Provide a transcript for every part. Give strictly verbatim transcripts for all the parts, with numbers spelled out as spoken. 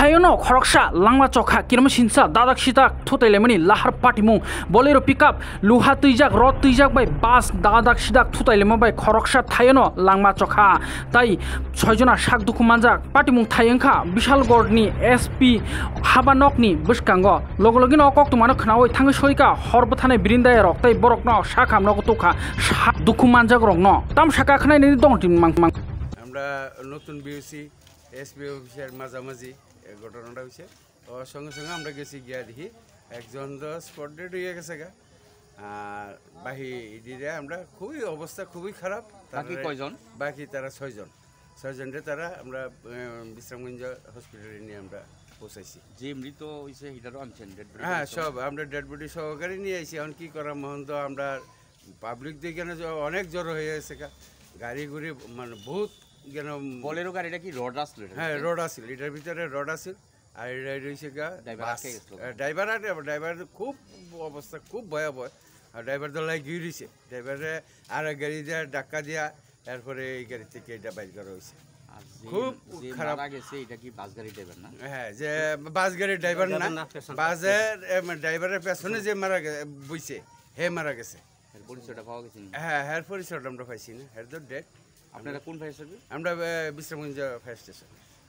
Thaiono khoroksa Langma Chokha Kirima Sincha dadak sidak Thutailemani Lahar Patimungo Bolero pickup luha tuijak rod tuijak bai bus dadak sidak Thutailema bai khoroksa Thaiono Langma Chokha tai soijona Sak Dukhu manjak Patimungo Thaiyengkha Bishalgordni S P Habanokni bwskango logologino koktumano khnaoi thangi soika horbo thanai birindai rok tai borokno sakhamno tukha Sak Dukhu manjak rokno tam saka khnaini dong tin mang mang আমরা নতুন বিউসি SP অফিসের মাঝামাঝি ঘটনাটা হয়েছে তো সঙ্গে সঙ্গে আমরা গেছি গিয়া দেখি একজন তো স্পট ডেড হয়ে গেছে গা আর বাকি দিদি আমরা খুবই অবস্থা খুবই খারাপ বাকি কয়জন বাকি তারা ছয়জন ছয়জনরে তারা আমরা বিশ্রামগঞ্জ হসপিটালে নিয়ে আমরা পৌঁছাইছি যে মৃত হয়েছে সেটারও আনছেন ডেড বডি হ্যাঁ সব আমরা ডেড বডি সহকারে নিয়ে আইছি এখন কি করা মহন তো আমরা পাবলিক দেখে অনেক জ্বর হয়ে গেছে গা গাড়ি গুড়ি মানে বহুত কেন বলেরো গাড়িটা কি রড আসল হ্যাঁ রড আসল এটার ভিতরে রড আসল আর এটা রয়েছে গা ড্রাইভার আর ড্রাইভার খুব অবস্থা খুব ভয়াবহ আর ড্রাইভার তো লাই গিয়ে রয়েছে ড্রাইভারে আর গাড়ি দেওয়া ডাক্কা দেওয়া এরপরে এই গাড়ি থেকে এটা বাইর করা হয়েছে খুব খারাপ গেছে এটা কি বাস গাড়ি ড্রাইভার না হ্যাঁ যে বাস গাড়ির ড্রাইভার না বাসের ড্রাইভারের পেছনে যে মারা বইছে হে মারা গেছে পরিচয়টা পাওয়া গেছে হ্যাঁ হ্যাঁ পরিচয়টা আমরা পাইছি না হ্যাঁ তো ডেট আপনারা কোন ফায়ার সার্ভিস আমরা বিশ্রামগঞ্জ ফায়ার স্টেশন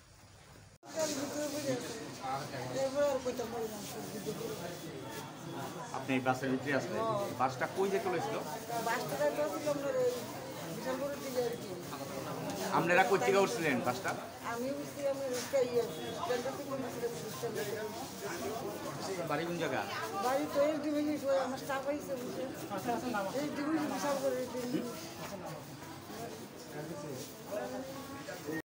আপনি বাসের ভিতরে আসলেন বাসটা কই যেতে হয়েছিল আপনারা কই থেকে উঠছিলেন বাসটা বাড়ি কোন জায়গা বাড়ি তো এই ডিভিশন আমার স্টাফ আইছে এই ডিভিশন সব করে